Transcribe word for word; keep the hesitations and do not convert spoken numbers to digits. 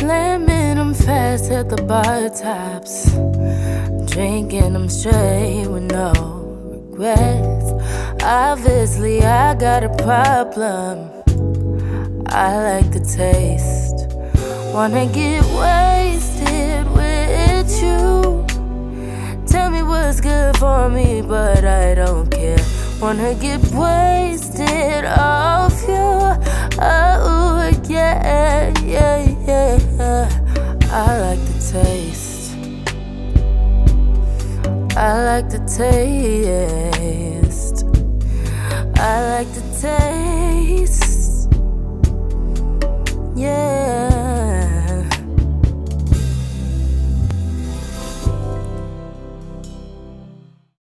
slamming them fast at the bar tops, drinking them straight with no regrets. Obviously I got a problem, I like the taste. Wanna get wasted with you. Tell me what's good for me, but I don't care. Wanna get wasted off you. Oh yeah, yeah, yeah. I like the taste, I like the taste, I like the taste, yeah.